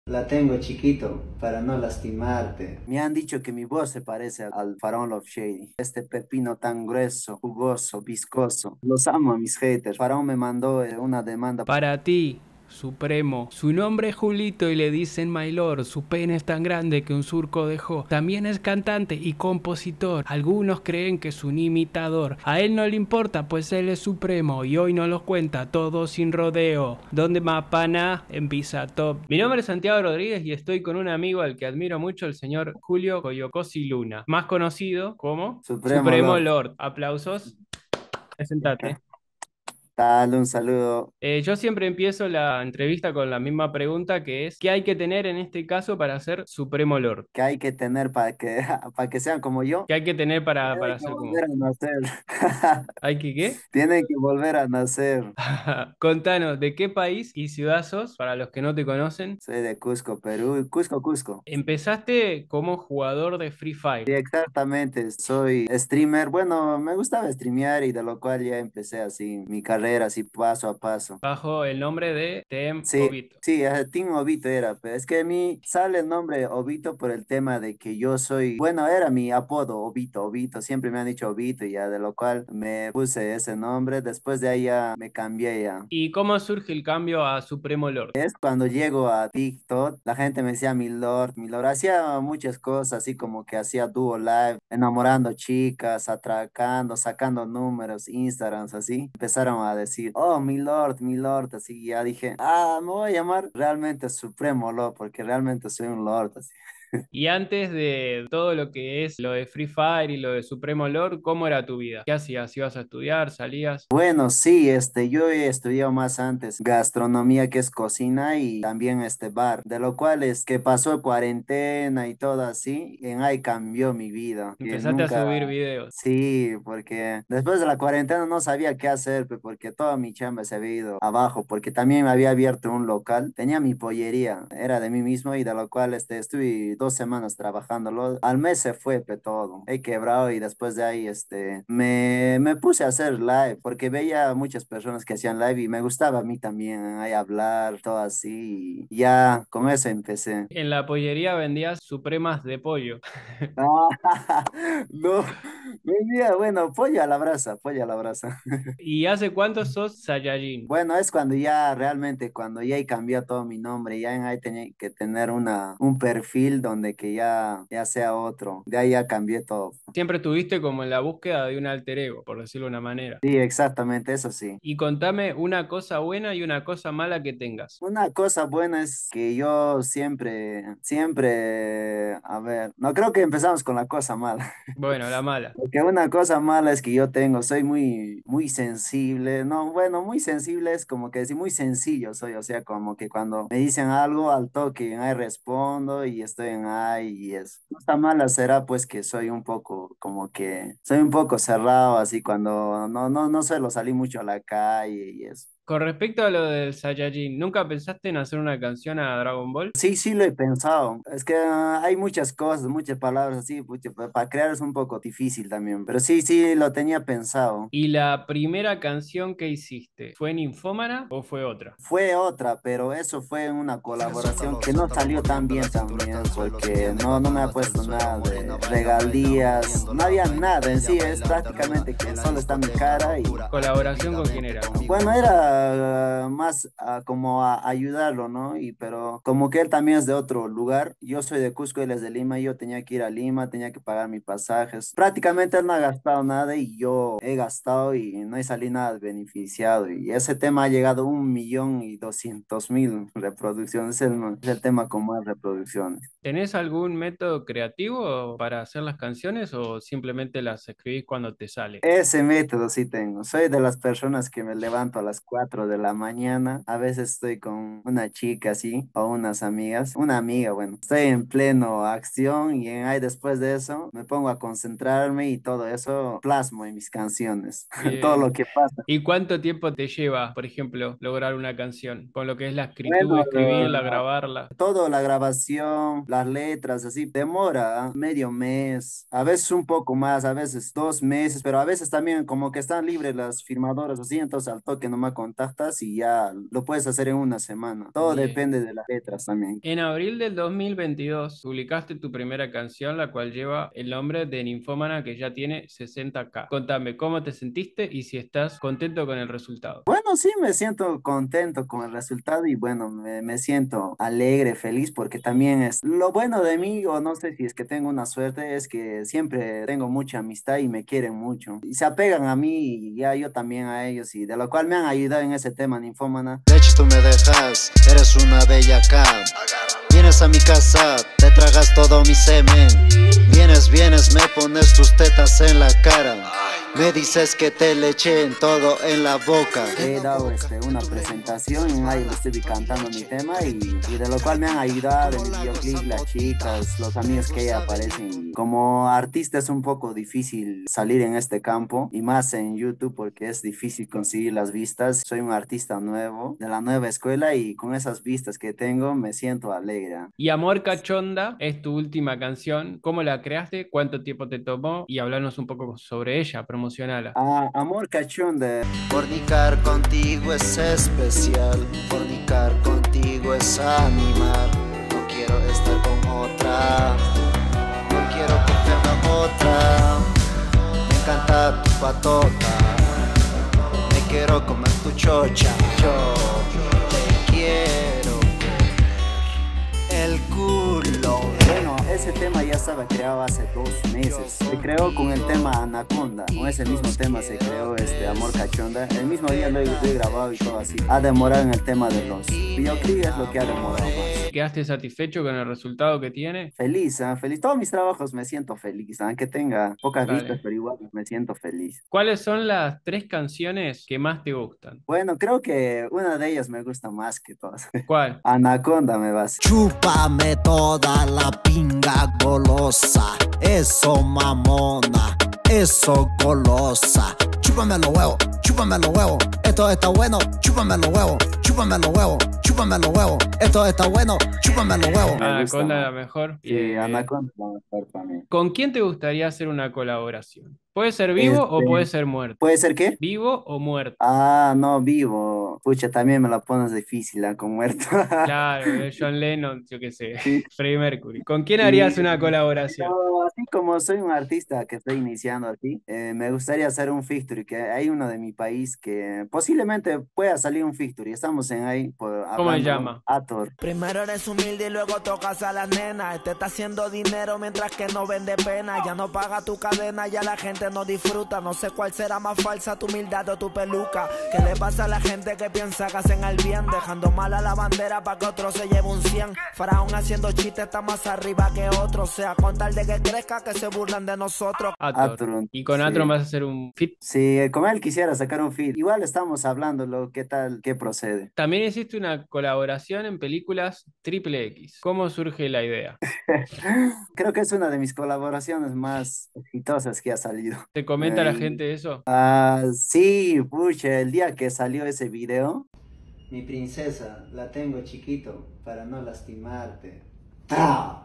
La tengo chiquito para no lastimarte. Me han dicho que mi voz se parece al Faraón Love Shady. Este pepino tan grueso, jugoso, viscoso. Los amo a mis haters. Faraón me mandó una demanda. Para ti, Supremo. Su nombre es Julito y le dicen My Lord. Su pene es tan grande que un surco dejó. También es cantante y compositor. Algunos creen que es un imitador. A él no le importa, pues él es Supremo y hoy nos los cuenta todo sin rodeo. ¿Dónde mapana? En Pizza Top. Mi nombre es Santiago Rodríguez y estoy con un amigo al que admiro mucho, el señor Julio Coyocosi Luna, más conocido como Supremo Supremo Lord. Lord. Aplausos. Presentate. Dale un saludo. Yo siempre empiezo la entrevista con la misma pregunta que es, ¿qué hay que tener en este caso para ser Supremo Lord? ¿Qué hay que tener para que, para que sean como yo? ¿Qué hay que tener Tienen para que ser como? volver a nacer. ¿Hay que qué? Tienen que volver a nacer. Contanos, ¿de qué país y ciudad sos, para los que no te conocen? Soy de Cusco, Perú. Cusco, Cusco. Empezaste como jugador de Free Fire. Sí, exactamente, soy streamer. Bueno, me gustaba streamear y de lo cual ya empecé así mi carrera, así paso a paso. Bajo el nombre de Tem Sí, Obito. sí, Team Obito era, pero es que a mí sale el nombre Obito por el tema de que yo soy, bueno, era mi apodo Obito, Obito, siempre me han dicho Obito y ya de lo cual me puse ese nombre. Después de ahí ya me cambié ya. ¿Y cómo surge el cambio a Supremo Lord? Es cuando llego a TikTok, la gente me decía mi lord, hacía muchas cosas, así como que hacía dúo live, enamorando chicas, atracando, sacando números, Instagrams, así. Empezaron a decir, oh, mi lord, así, y ya dije, ah, me voy a llamar realmente Supremo Lord, porque realmente soy un lord, así. Y antes de todo lo que es lo de Free Fire y lo de Supremo Lord, ¿cómo era tu vida? ¿Qué hacías? ¿Ibas a estudiar? ¿Salías? Bueno, sí, yo he estudiado más antes gastronomía, que es cocina, y también bar, de lo cual es que pasó cuarentena y todo así, en ahí cambió mi vida, que Empezaste a nunca, subir videos. sí, porque después de la cuarentena no sabía qué hacer, porque toda mi chamba se había ido abajo, porque también me había abierto un local, tenía mi pollería, era de mí mismo, y de lo cual estuve 2 semanas trabajándolo, al mes se fue todo, he quebrado, y después de ahí me puse a hacer live, porque veía muchas personas que hacían live y me gustaba a mí también ahí hablar, todo así, y ya con eso empecé. En la pollería vendías supremas de pollo. Ah, no, vendía, bueno, pollo a la brasa, pollo a la brasa. ¿Y hace cuánto sos Saiyajin? Bueno, es cuando ya realmente, cuando ya cambió todo mi nombre, ya en ahí tenía que tener un perfil donde que ya sea otro, de ahí ya cambié todo. Siempre estuviste como en la búsqueda de un alter ego, por decirlo de una manera. Sí, exactamente, eso sí. Y contame una cosa buena y una cosa mala que tengas. Una cosa buena es que yo siempre, a ver, no creo que empezamos con la cosa mala. Bueno, la mala. Porque una cosa mala es que yo soy muy sensible, no, bueno, muy sensible es como que decir, muy sencillo soy, o sea, como que cuando me dicen algo al toque, ahí respondo y estoy en ahí y eso. Cosa mala será pues que soy un poco, como que, soy un poco cerrado, así cuando no suelo salir mucho a la calle y eso. Con respecto a lo del Saiyajin, ¿nunca pensaste en hacer una canción a Dragon Ball? Sí, sí lo he pensado. Es que hay muchas cosas, muchas palabras así, pucha, para crear es un poco difícil también. Pero sí, sí lo tenía pensado. ¿Y la primera canción que hiciste fue Ninfómana o fue otra? Fue otra, pero eso fue una colaboración que no salió tan bien también, porque no me ha puesto nada de regalías, no había nada en sí, es prácticamente que solo está mi cara y ¿Colaboración con quién era? bueno, era más como a ayudarlo, ¿no? Pero como que él también es de otro lugar, yo soy de Cusco, él es de Lima, y yo tenía que ir a Lima, tenía que pagar mis pasajes. Prácticamente él no ha gastado nada y yo he gastado y no he salido nada beneficiado. Y ese tema ha llegado a 1.200.000 reproducciones, es el tema con más reproducciones. ¿Tenés algún método creativo para hacer las canciones o simplemente las escribís cuando te sale? Ese método sí tengo. Soy de las personas que me levanto a las 4 de la mañana. A veces estoy con una chica así o unas amigas. Una amiga, bueno. Estoy en pleno acción y ahí después de eso me pongo a concentrarme y todo eso plasmo en mis canciones. Todo lo Bien. que pasa. ¿Y cuánto tiempo te lleva, por ejemplo, lograr una canción? Con lo que es la escritura, Bueno, escribirla, grabarla. todo, la grabación, las letras, así, demora medio mes, a veces un poco más, a veces 2 meses, pero a veces también como que están libres las firmadoras, así, entonces al toque nomás contactas y ya lo puedes hacer en una semana. Todo Bien. depende de las letras también. En abril del 2022 publicaste tu primera canción, la cual lleva el nombre de Ninfómana, que ya tiene 60K. Contame cómo te sentiste y si estás contento con el resultado. Bueno, sí, me siento contento con el resultado y bueno, me siento alegre, feliz porque también es lo bueno de mí, o no sé si es que tengo una suerte, es que siempre tengo mucha amistad y me quieren mucho. Y se apegan a mí y ya yo también a ellos y de lo cual me han ayudado en ese tema, Ninfómana. De hecho tú me dejas, eres una bella bellaca. Vienes a mi casa, te tragas todo mi semen. Vienes, me pones tus tetas en la cara. Me dices que te le echen todo en la boca. He dado una presentación y ahí lo estoy cantando mi tema y de lo cual me han ayudado en el videoclip las chicas, los amigos que ahí aparecen. Como artista es un poco difícil salir en este campo y más en YouTube porque es difícil conseguir las vistas. Soy un artista nuevo, de la nueva escuela y con esas vistas que tengo me siento alegre. Y Amor Cachonda es tu última canción. ¿Cómo la creaste? ¿Cuánto tiempo te tomó? Y hablarnos un poco sobre ella, promocionala. Ah, Amor Cachonda. Fornicar contigo es especial, fornicar contigo es animal. No quiero estar con otra, no quiero cogerme a otra. Me encanta tu patota, me quiero comer tu chocha. Yo te quiero el culo. Bueno, ese tema ya estaba creado hace 2 meses. Se creó con el tema Anaconda. Con ese mismo tema se creó Amor Cachonda. El mismo día lo he grabado y todo así. Ha demorado en el tema de los videoclips, es lo que ha demorado más. ¿Quedaste satisfecho con el resultado que tiene? Feliz, ¿ah? Feliz. Todos mis trabajos me siento feliz, aunque tenga pocas vistas, Dale. pero igual me siento feliz. ¿Cuáles son las tres canciones que más te gustan? Bueno, creo que una de ellas me gusta más que todas. ¿Cuál? Anaconda me vas. Chúpame toda la pinga golosa, eso mamona, eso golosa. Chúpame los huevos, chúpame los huevos, esto está bueno, chúpame los huevos, chúpame los huevos, chúpame los huevos, esto está bueno, chúpame los huevos. Me gusta Anaconda más. la mejor. Sí, Anaconda es la mejor para mí. ¿Con quién te gustaría hacer una colaboración? ¿Puede ser vivo o puede Este, ser muerto? ¿Puede ser qué? ¿Vivo o muerto? Ah, no, vivo. Pucha, también me la pones difícil, con muerto. Claro, John Lennon, yo qué sé, Sí, Freddie Mercury. ¿Con quién sí. harías una colaboración? Pero así como soy un artista que estoy iniciando así, me gustaría hacer un feature, que hay uno de mi país que posiblemente pueda salir un feature. Estamos en ahí ¿Cómo se hablándolo. llama? Ator. Primero eres humilde y luego tocas a las nenas. Este está haciendo dinero mientras que no vende pena. Ya no paga tu cadena, ya la gente no disfruta. No sé cuál será más falsa, tu humildad o tu peluca. ¿Qué le pasa a la gente que piensa que hacen el bien? Dejando mal a la bandera para que otro se lleve un 100. Faraón haciendo chistes está más arriba que otro. O sea, con tal de que crezca que se burlan de nosotros. Ator. Atron, Y con Atron sí. vas a hacer un fit. Sí, con él quisiera sacar un feat. Igual estamos hablándolo, ¿qué tal? ¿Qué procede? También hiciste una colaboración en películas Triple X. ¿Cómo surge la idea? Creo que es una de mis colaboraciones más exitosas que ha salido. ¿Te comenta la Y gente eso? sí, pucha, el día que salió ese video. Mi princesa, la tengo chiquito para no lastimarte. ¡Ah!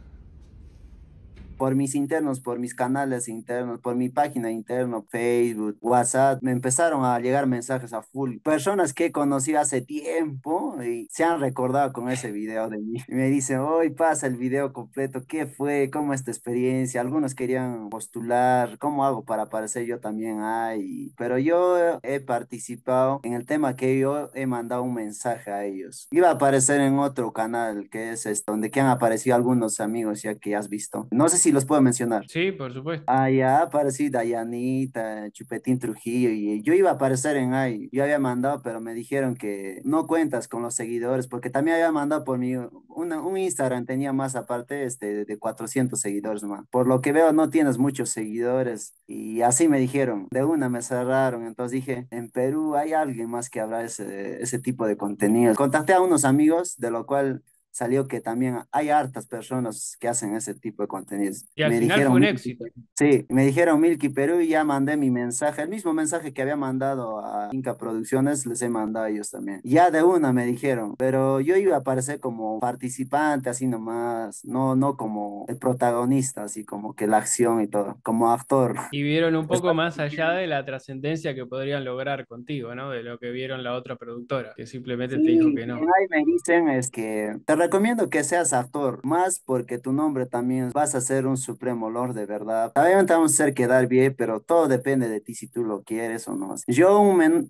Por mis internos, por mis canales internos, por mi página interna, Facebook, WhatsApp, me empezaron a llegar mensajes a full. Personas que conocí hace tiempo y se han recordado con ese video de mí. Y me dicen, hoy pasa el video completo, ¿qué fue? ¿Cómo es tu experiencia? Algunos querían postular, ¿cómo hago para aparecer yo también ahí? Pero yo he participado en el tema que yo he mandado un mensaje a ellos. Iba a aparecer en otro canal que es donde que han aparecido algunos amigos ya que has visto. No sé si los puedo mencionar. Sí, por supuesto. Ah, ya aparecí Dayanita, Chupetín Trujillo y yo iba a aparecer en ahí. Yo había mandado, pero me dijeron que no cuentas con los seguidores porque también había mandado por mi un Instagram tenía más aparte de 400 seguidores más. Por lo que veo no tienes muchos seguidores y así me dijeron. De una me cerraron, entonces dije, en Perú hay alguien más que habrá ese tipo de contenido. Contacté a unos amigos de lo cual salió que también hay hartas personas que hacen ese tipo de contenidos. Y al Me final fue dijeron, un éxito. sí, me dijeron Milky Perú y ya mandé mi mensaje, el mismo mensaje que había mandado a Inca Producciones, les he mandado a ellos también. Ya de una me dijeron, pero yo iba a aparecer como participante, así nomás, no como el protagonista, así como que la acción y todo, como actor. Y vieron un poco Después, más allá de la trascendencia que podrían lograr contigo, ¿no? De lo que vieron la otra productora, que simplemente te dijo sí, que no. bien ahí me dicen es que te recomiendo que seas actor, más porque tu nombre también vas a ser un supremo lord de verdad. Obviamente vamos a hacer quedar bien, pero todo depende de ti si tú lo quieres o no. Yo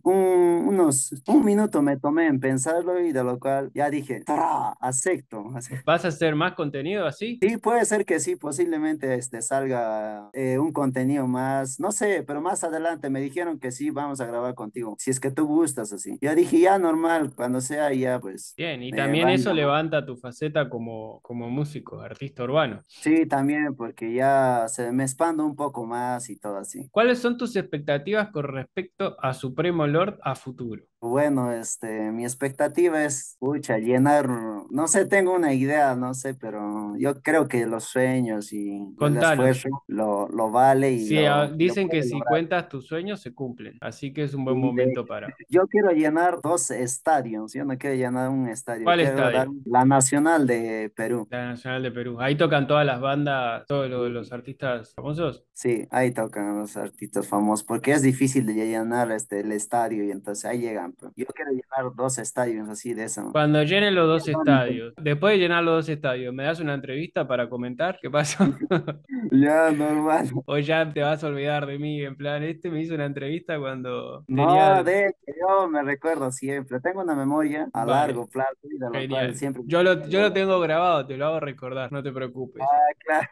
un minuto me tomé en pensarlo y de lo cual ya dije, "Ah, acepto." ¿Vas a hacer más contenido así? Sí, puede ser que sí, posiblemente salga un contenido más, no sé, pero más adelante me dijeron que sí, vamos a grabar contigo, si es que tú gustas así. Yo dije, ya normal, cuando sea ya, pues Bien, y me también van eso a llamar. levanta tu faceta como músico, artista urbano. Sí, también, porque ya se me expando un poco más y todo así. ¿Cuáles son tus expectativas con respecto a Supremo Lord a futuro? Bueno, mi expectativa es, pucha, llenar, no sé, tengo una idea, no sé, pero yo creo que los sueños y el Contanos. esfuerzo lo vale y Sí, lo dicen que puede si lograr. cuentas tus sueños se cumplen, así que es un buen Y momento para... yo quiero llenar dos estadios, yo no quiero llenar un estadio, ¿Cuál quiero dar estadio? la Nacional de Perú. La Nacional de Perú. Ahí tocan todas las bandas, todos los artistas famosos. Sí, ahí tocan los artistas famosos, porque es difícil de llenar el estadio y entonces ahí llegan, pues. Yo quiero llenar dos estadios así de eso. Cuando llenen los dos Bonito. estadios, después de llenar los dos estadios, ¿me das una entrevista para comentar qué pasó? Ya, normal. O ya te vas a olvidar de mí, en plan, este me hizo una entrevista cuando No, tenía... de hecho, yo me recuerdo siempre. Tengo una memoria a largo Vale, plazo y de lo cual genial. siempre Yo lo tengo grabado, te lo hago recordar, no te preocupes. claro.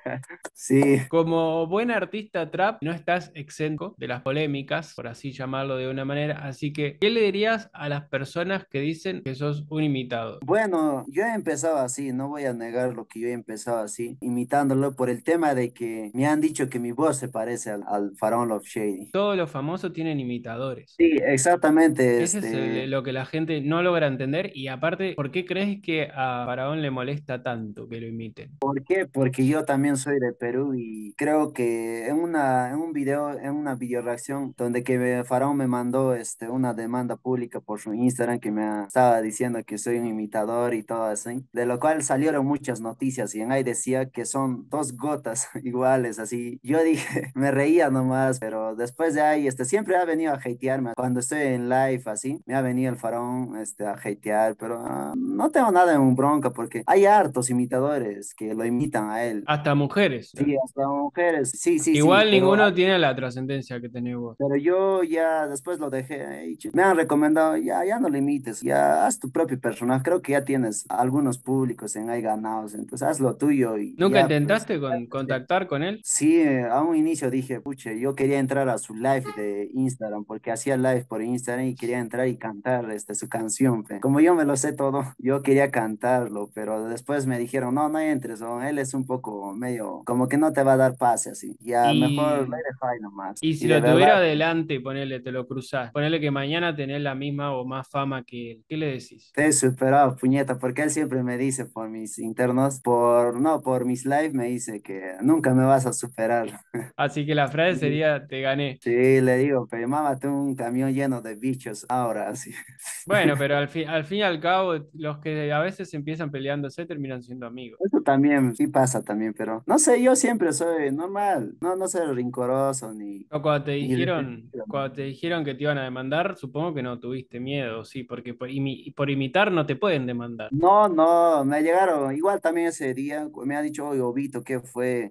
Sí. Como buen artista trap, no estás exento de las polémicas, por así llamarlo de una manera. Así que, ¿qué le dirías a las personas que dicen que sos un imitador? Bueno, yo he empezado así, no voy a negar lo que yo he empezado así, imitándolo por el tema de que me han dicho que mi voz se parece al Faraón Love Shady. Todos los famosos tienen imitadores. Sí, exactamente, Ese es lo que la gente no logra entender. Y aparte, ¿por qué crees que a Faraón le molesta tanto que lo imiten? ¿por qué? Porque yo también soy de Perú y creo que en un video, en una video reacción donde Faraón me mandó una demanda pública por su Instagram que estaba diciendo que soy un imitador y todo así, de lo cual salieron muchas noticias y en ahí decía que son dos gotas iguales, así. Yo dije, me reía nomás, pero después de ahí, siempre ha venido a hatearme cuando estoy en live así, me ha venido el Faraón a hatear, pero no tengo nada en bronca porque hay hartos imitadores que lo imitan a él. Hasta mujeres. Sí, hasta mujeres. Sí, sí, sí, Igual ninguno tiene la trascendencia que tenés vos. pero yo ya después lo dejé. Me han recomendado, ya no lo imites, ya haz tu propio personaje. Creo que ya tienes algunos públicos en ahí ganados, entonces haz lo tuyo y ¿Nunca ya pues. intentaste contactar con él? Sí, a un inicio dije, puche, yo quería entrar a su live de Instagram, porque hacía live por Instagram y quería entrar y cantar su canción, pe. Como yo me lo sé todo, yo quería cantarlo, pero después me dijeron, no entres, o él es un poco medio, como que no te va a dar pase así, ya mejor lo Y, dejo ahí nomás. y Y si de lo verdad, tuviera adelante, ponele, te lo cruzás. Ponele que mañana tenés la misma o más fama que él. ¿Qué le decís? te he superado, puñeta, porque él siempre me dice por mis internos, no, por mis live me dice que nunca me vas a superar. Así que la frase sería, te gané. Sí, le digo, pero mámate un camión lleno de bichos ahora, sí. Bueno, pero al fin y al cabo, los que a veces empiezan peleándose terminan siendo amigos. Eso también, sí pasa también, pero no sé, yo siempre soy normal, no soy rincoroso O ni resentido. cuando te dijeron que te iban a demandar, supongo que no tuviste miedo, sí, porque por imitar no te pueden demandar. No, me llegaron, igual también ese día me ha dicho, oye, Obito, ¿qué fue?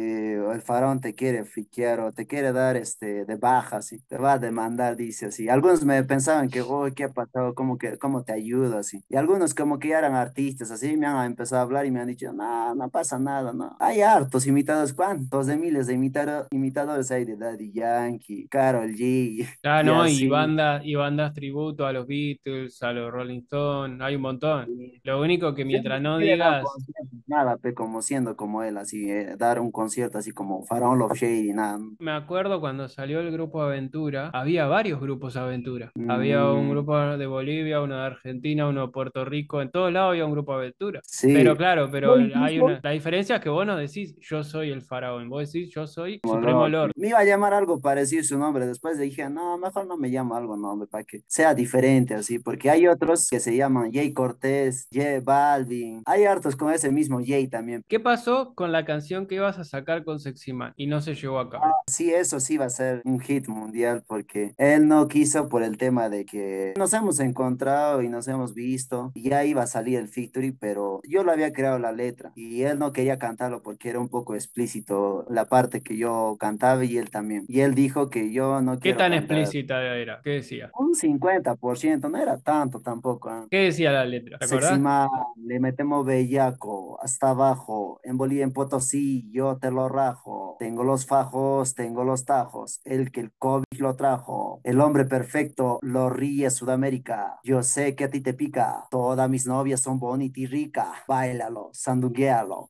El faraón te quiere friquear o te quiere dar de baja, así, te va a demandar, dice así. Algunos me pensaban que, oye, ¿qué ha pasado? ¿Cómo te ayudo? Así. Y algunos como que ya eran artistas, así, me han empezado a hablar y me han dicho, no pasa nada, no. Hay hartos imitadores, ¿cuántos de miles de imitadores hay de Daddy Yankee, Karol G, Ah, y no, así. y bandas tributo a los Beatles, a los Rolling Stones, hay un montón. Y Lo único que siempre mientras me no piden digas, conciertos. nada, pe, como siendo como él, así, dar un concierto así como Faraón Love Shady, nada. Me acuerdo cuando salió el grupo Aventura, había varios grupos Aventura. Había un Mm, grupo de Bolivia, uno de Argentina, uno de Puerto Rico, en todos lados había un grupo Aventura. Pero sí. claro, Yo pero hay incluso, una, la diferencia es que vos no decís yo soy el faraón, vos decís yo soy como Supremo Lord. me iba a llamar algo parecido su nombre, después dije, no, mejor no me llamo algo nombre, para que sea diferente así, porque hay otros que se llaman Jay Cortés, J Balvin, hay hartos con ese mismo Jay también. ¿Qué pasó con la canción que ibas a sacar con Sexy Man y no se llevó a cabo? Sí, eso sí va a ser un hit mundial porque él no quiso por el tema de que nos hemos encontrado y nos hemos visto y ya iba a salir el featuring, pero yo lo había creado la letra y él no quería cantarlo porque era un poco explícito la parte que yo cantaba y él también. Y él dijo que yo no ¿Qué quiero tan cantar explícita era? ¿Qué decía? un 50%, no era tanto tampoco. ¿Qué decía la letra? ¿Te Sexy acordás? man, le metemos bellaco hasta abajo. En Bolivia, en Potosí, yo te lo rajo. Tengo los fajos, tengo los tajos. El que el COVID lo trajo. El hombre perfecto lo ríe Sudamérica. Yo sé que a ti te pica. Todas mis novias son bonitas y ricas. Báilalo, sandunguéalo.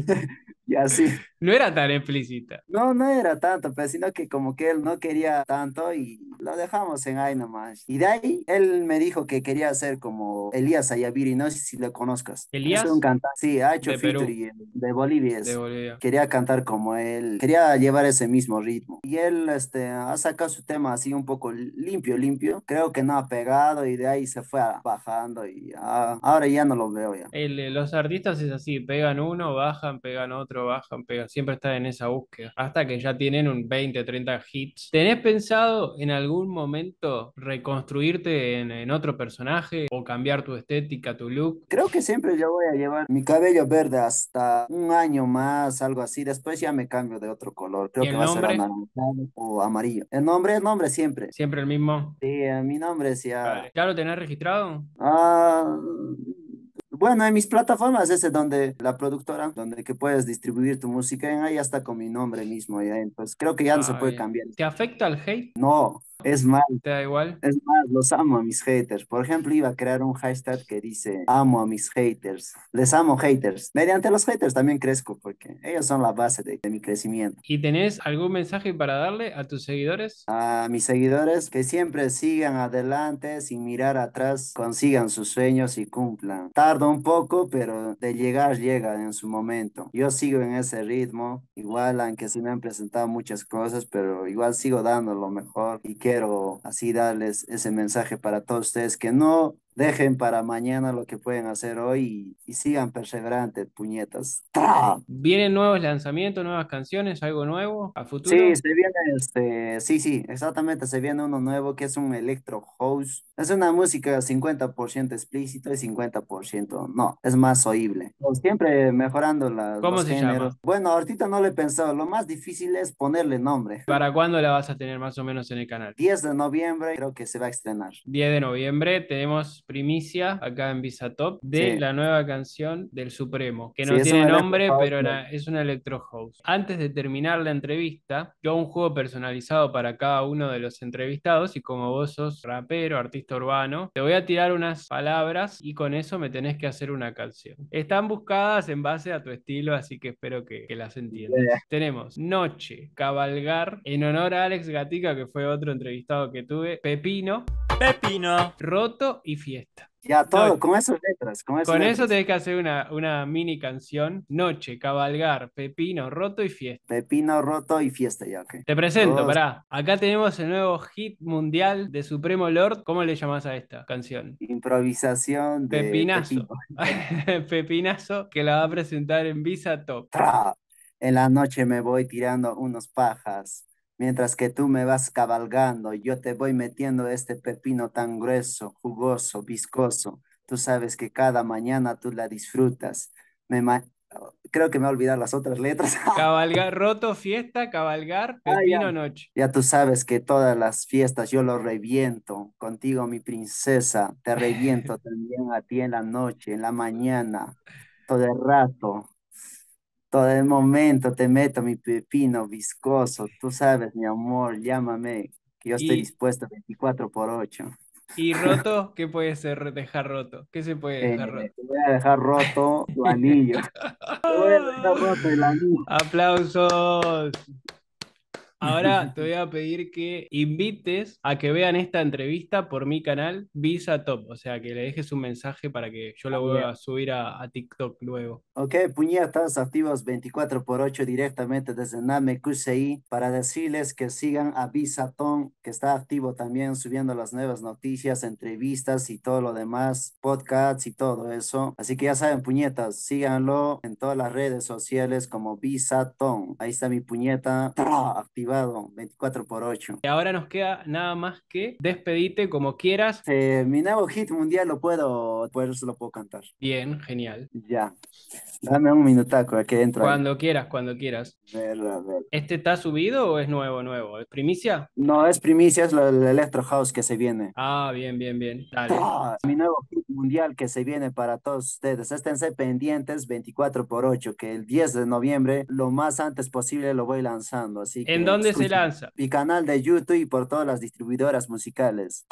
Y así. No era tan explícita. No, no era tanto, pero sino que como que él no quería tanto y lo dejamos en ahí nomás. Y de ahí él me dijo que quería hacer como Elías Ayaviri, no sé si lo conozcas. Es un Elías, cantante, sí, ha hecho de Perú, featuring de Bolivia. de Bolivia. Quería cantar como él, quería llevar ese mismo ritmo. Y él ha sacado su tema así un poco limpio, limpio. Creo que no ha pegado y de ahí se fue bajando y ahora ya no lo veo ya. Los artistas es así, pegan uno, bajan, pegan otro, bajan, pegan. Siempre están en esa búsqueda. Hasta que ya tienen un 20, 30 hits. ¿Tenés pensado en algún momento reconstruirte en otro personaje o cambiar tu estética, tu look? Creo que siempre yo voy a llevar mi cabello verde hasta un año más, algo así. Después ya me cambio de otro color. ¿Y Creo que el va a ser nombre? anaranjado o amarillo. El nombre siempre. ¿Siempre el mismo? Sí, mi nombre es ya. Dale. ¿Ya lo tenés registrado? Ah, bueno, en mis plataformas ese donde la productora, donde que puedes distribuir tu música, en ahí está con mi nombre mismo. Ya. Entonces creo que ya no se Ah, puede bien. cambiar. ¿Te afecta el hate? No, es más. ¿Te da igual? Es más, los amo a mis haters. Por ejemplo, iba a crear un hashtag que dice, amo a mis haters. Les amo haters. Mediante los haters también crezco porque ellos son la base de mi crecimiento. ¿Y tenés algún mensaje para darle a tus seguidores? A mis seguidores que siempre sigan adelante sin mirar atrás, consigan sus sueños y cumplan. Tarda un poco, pero de llegar llega en su momento. Yo sigo en ese ritmo, igual aunque sí me han presentado muchas cosas, pero igual sigo dando lo mejor y quiero así darles ese mensaje para todos ustedes que no dejen para mañana lo que pueden hacer hoy y sigan perseverantes, puñetas. ¡Tra! ¿Vienen nuevos lanzamientos, nuevas canciones, algo nuevo a Sí, futuro? se viene sí, sí, exactamente, se viene uno nuevo que es un electro house. Es una música 50% explícito y 50% no, es más oíble. Pues siempre mejorando ¿Cómo los se géneros. llama? Bueno, ahorita no lo he pensado, lo más difícil es ponerle nombre. ¿Para cuándo la vas a tener más o menos en el canal? 10 de noviembre creo que se va a estrenar. 10 de noviembre tenemos primicia acá en Visatop de Sí, la nueva canción del Supremo, que sí, no es un tiene electro nombre, house. pero es una electro house. Antes de terminar la entrevista, yo hago un juego personalizado para cada uno de los entrevistados y como vos sos rapero, artista urbano, te voy a tirar unas palabras y con eso me tenés que hacer una canción. Están buscadas en base a tu estilo, así que espero que las entiendas. Tenemos Noche, Cabalgar, en honor a Alex Gatica, que fue otro entrevistado que tuve, Pepino, Pepino. Roto y Fiesta. Ya No, todo, con esas letras, con esas con eso letras. tenés que hacer una mini canción. Noche, Cabalgar, Pepino, Roto y Fiesta. Pepino roto y fiesta ya, ok. Te presento, Dos, pará. Acá tenemos el nuevo hit mundial de Supremo Lord. ¿Cómo le llamás a esta canción? improvisación de Pepino. Pepinazo. Pepinazo que la va a presentar en Visa Top. ¡Tra! En la noche me voy tirando unos pajas, mientras que tú me vas cabalgando, yo te voy metiendo este pepino tan grueso, jugoso, viscoso. Tú sabes que cada mañana tú la disfrutas. Me ma- Creo que me voy a olvidar las otras letras. Cabalgar, Roto, Fiesta, Cabalgar, Ah, ya. Pepino, Noche. Ya tú sabes que todas las fiestas yo lo reviento. Contigo, mi princesa, te reviento también a ti en la noche, en la mañana, todo el rato. Todo el momento te meto mi pepino viscoso. Tú sabes, mi amor, llámame, que yo estoy Y, dispuesto 24/8. y Roto, ¿qué puede ser dejar roto? ¿Qué se puede dejar roto? Te voy a dejar roto tu anillo. está roto el anillo. ¡Aplausos! Ahora te voy a pedir que invites a que vean esta entrevista por mi canal Visa Top, o sea, que le dejes un mensaje para que yo lo voy a subir a TikTok luego. Ok, puñetas activos 24/8 directamente desde Namekusei para decirles que sigan a Bisaton, que está activo también subiendo las nuevas noticias, entrevistas y todo lo demás, podcasts y todo eso. Así que ya saben, puñetas, síganlo en todas las redes sociales como Bisaton. Ahí está mi puñeta activado 24/8. Y ahora nos queda nada más que despedirte como quieras. Mi nuevo hit mundial lo puedo, pues lo puedo cantar. Bien, genial. Ya, dame un minutaco, que entro ahí. Cuando quieras, cuando quieras. A ver. ¿Este está subido o es nuevo, nuevo? ¿Es primicia? No, es primicia, es el Electro House que se viene. Ah, bien, bien, bien. Dale. Mi nuevo hit mundial que se viene para todos ustedes. Esténse pendientes 24/8, que el 10 de noviembre, lo más antes posible, lo voy lanzando. Así ¿En que dónde se escuchen lanza? mi canal de YouTube y por todas las distribuidoras musicales.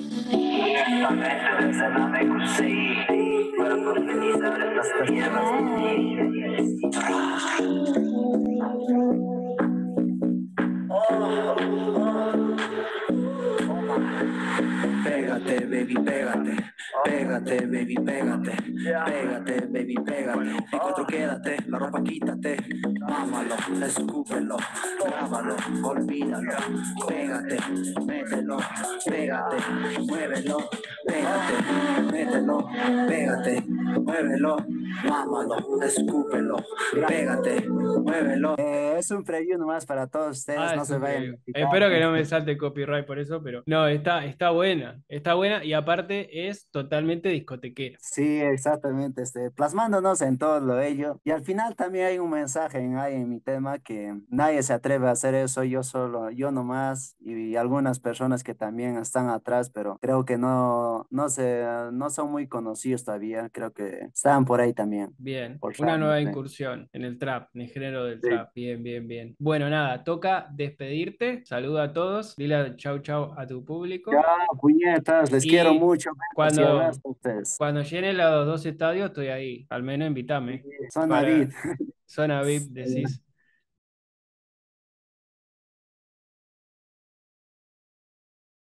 Pégate, baby, pégate. Pégate, baby, pégate. Pégate, baby, pégate. En cuatro quédate, la ropa quítate. Mámalo, escúpelo, grábalo, olvídalo. Pégate, mételo, pégate, muévelo. Pégate, mételo, pégate, muévelo. Mámalo, escúpelo, pégate, muévelo. Es un preview nomás para todos ustedes, Ah, no es se vayan a increíble. quitar. Espero que no me salte copyright por eso, pero no, está buena y aparte es totalmente discotequera. Sí, exactamente, plasmándonos en todo lo ello. Y al final también hay un mensaje ahí en mi tema que nadie se atreve a hacer eso, yo solo, yo nomás, y algunas personas que también están atrás, pero creo que no son muy conocidos todavía, creo que están por ahí también, Bien, por una nueva saberse. incursión en el trap, en el género del Sí. trap. Bien, bien, bien. Bueno, nada, toca despedirte. Saluda a todos, dile chau chau a tu Ya, público puñetas, les quiero y mucho, si cuando, hablas con ustedes. cuando llene los dos estadios estoy ahí. Al menos invítame Son para David. zona VIP, decís.